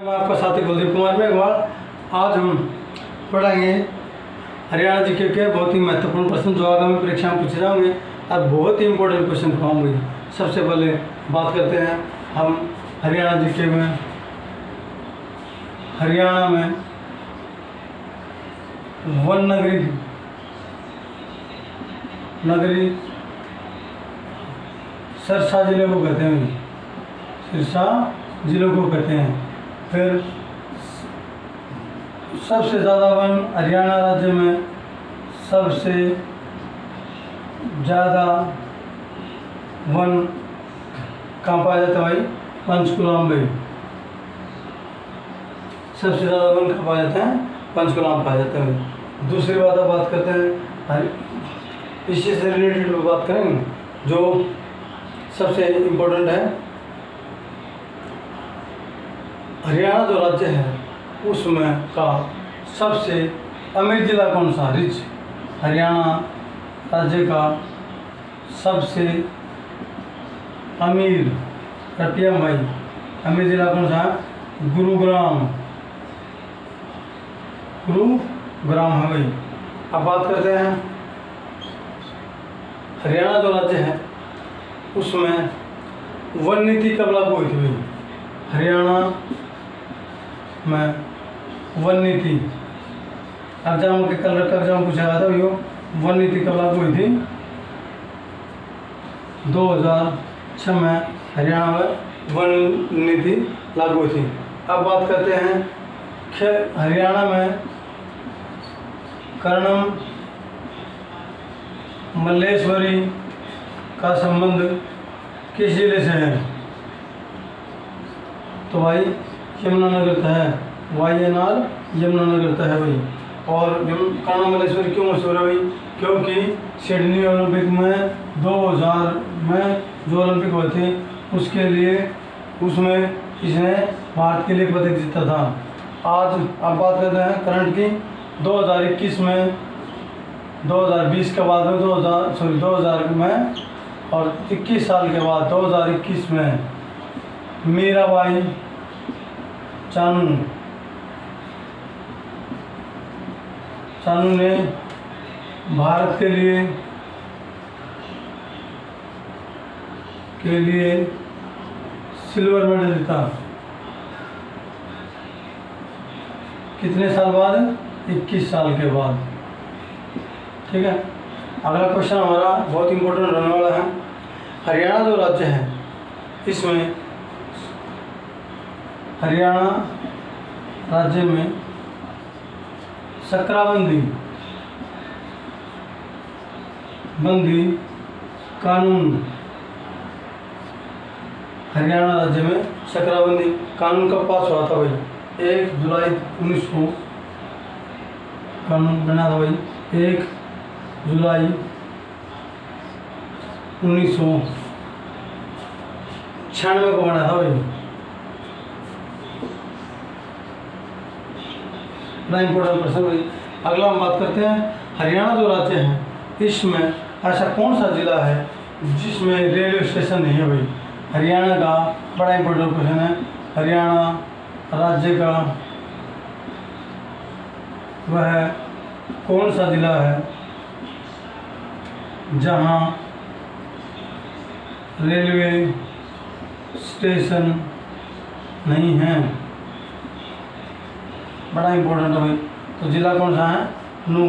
मैं आपका साथी कुलदीप कुमार मेघवाल। आज हम पढ़ाएंगे हरियाणा जीके के बहुत ही महत्वपूर्ण प्रश्न जो आगामी परीक्षा में पूछे जाएंगे और बहुत ही इंपॉर्टेंट क्वेश्चन पढ़ाऊंगे। सबसे पहले बात करते हैं हम हरियाणा जीके में। हरियाणा में वन नगरी सिरसा जिले को कहते हैं। सिरसा जिलों को कहते हैं। फिर सबसे ज़्यादा वन हरियाणा राज्य में सबसे ज़्यादा वन कहाँ पाया जाता है भाई? पंचकुला में। सबसे ज़्यादा वन कहाँ पाया जाता है? पंचकुला में पाया जाता है। दूसरी बात करते हैं इसी से रिलेटेड बात करेंगे जो सबसे इम्पोर्टेंट है। हरियाणा जो राज्य है उसमें का सबसे अमीर जिला कौन सा? रिच। हरियाणा राज्य का सबसे अमीर रटिया भाई अमीर जिला कौन सा है? गुरुग्राम है भाई। अब बात करते हैं हरियाणा जो राज्य है उसमें वन नीति कब लागू हुई थी भाई? हरियाणा में वन नीति एग्जाम के कल रखा एग्जाम पूछा गया था भैया। वन नीति कब लागू हुई थी? 2006 में हरियाणा में वन नीति लागू हुई थी। अब बात करते हैं हरियाणा में कर्णम मल्लेश्वरी का संबंध किस जिले से है? तो भाई यमुनानगर है। वाईएनआर यमुनानगर है भाई। और कर्णम मल्लेश्वरी क्यों मशहूर है भाई? क्योंकि सिडनी ओलंपिक में 2000 में जो ओलंपिक हुए थे उसके लिए उसमें इसने भारत के लिए पदक जीता था। आज अब बात करते हैं करंट की। 2021 में 2020 के बाद में 2000 में और 21 साल के बाद 2021 में मीराबाई चानू ने भारत के लिए सिल्वर मेडल जीता। कितने साल बाद? 21 साल के बाद। ठीक है। अगला क्वेश्चन हमारा बहुत इंपॉर्टेंट रहने वाला है। हरियाणा जो राज्य है इसमें हरियाणा राज्य में सकराबंदी कानून हरियाणा राज्य में सकराबंदी कानून कब पास हुआ था भाई? 1 जुलाई 1900 कानून बना था भाई। 1 जुलाई 1996 को बना था भाई। बड़ा इंपॉर्टेंट प्रश्न भाई। अगला हम बात करते हैं हरियाणा जो राज्य है इसमें ऐसा कौन सा जिला है जिसमें रेलवे स्टेशन नहीं है भाई? हरियाणा का बड़ा इंपॉर्टेंट क्वेश्चन है। हरियाणा राज्य का वह कौन सा जिला है जहां रेलवे स्टेशन नहीं है? बड़ा इंपॉर्टेंट है भाई। तो जिला कौन सा है? नू।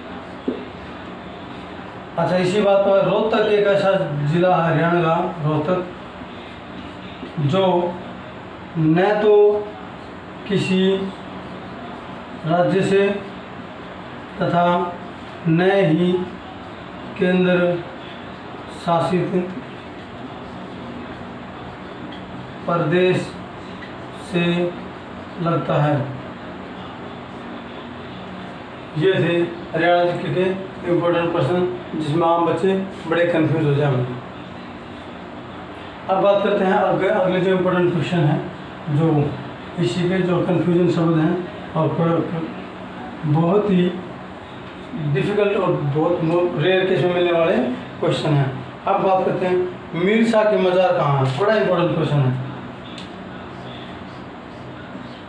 अच्छा, इसी बात पर रोहतक एक ऐसा जिला है हरियाणा का, रोहतक, जो न तो किसी राज्य से तथा न ही केंद्र शासित प्रदेश से लगता है। ये थे हरियाणा जीके के इम्पोर्टेंट प्रश्न जिसमें आम बच्चे बड़े कंफ्यूज हो जाएंगे। अब बात करते हैं अगले जो इम्पोर्टेंट क्वेश्चन है जो इसी के जो कंफ्यूजन शब्द हैं और बहुत ही डिफ़िकल्ट और बहुत रेयर केस में मिलने वाले क्वेश्चन हैं। अब बात करते हैं मीर शाह की मज़ार कहाँ है। बड़ा इंपॉर्टेंट क्वेश्चन है।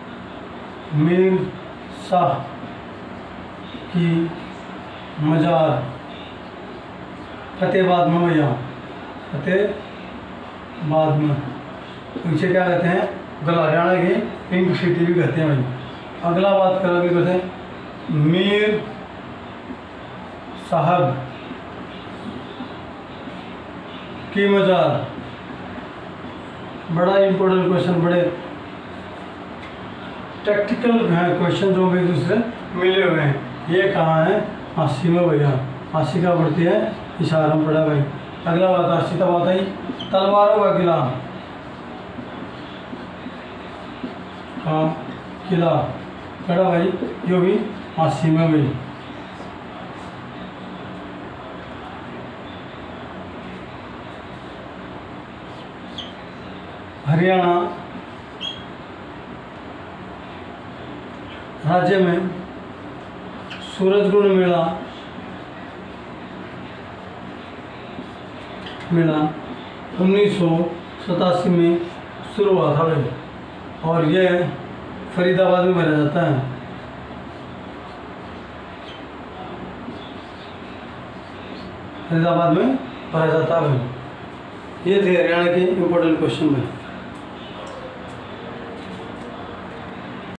मीर शाह की मज़ार फतेहाबाद में भैया, फतेहाबाद में। पीछे क्या कहते हैं, हरियाणा की पिंक सिटी भी कहते हैं भाई। अगला बात करोगे कहते हैं मीर साहब की मज़ार। बड़ा इंपॉर्टेंट क्वेश्चन, बड़े टैक्टिकल क्वेश्चन जो एक दूसरे मिले हुए हैं। ये कहाँ है, अस्सी में भैया। अस्सी का पड़ती है इशारा में पड़ा भाई। अगला बात, अस्सी तब आता ही तलवारों का किला। हाँ किला पड़ा भाई, यो भी अस्सी में भाई। हरियाणा राज्य में सूरजकुंड मेला 1987 में शुरू हुआ था भाई, और यह फरीदाबाद में भरा जाता है। फरीदाबाद में भरा जाता है भाई। ये थे हरियाणा के इम्पोर्टेंट क्वेश्चन भाई।